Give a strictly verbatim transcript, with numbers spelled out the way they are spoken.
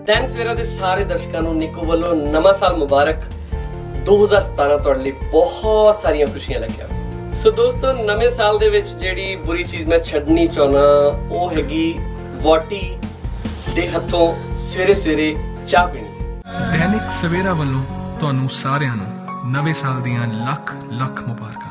दैनिक सवेरा दे सारे दर्शकों को निको वालों नवा साल मुबारक। दो हज़ार सतारह तुहाडे लई बहुत सारियां खुशियां लैके आया। सो दोस्तों, नवे साल दे विच जिहड़ी बुरी चीज़ मैं छड्डनी चाहना वो हैगी वोटी दे हत्थों सवेरे सवेरे चाह पीनी। दैनिक सवेरा वालों तुहानू सारिआं नू नवे साल दियां लख लख मुबारक।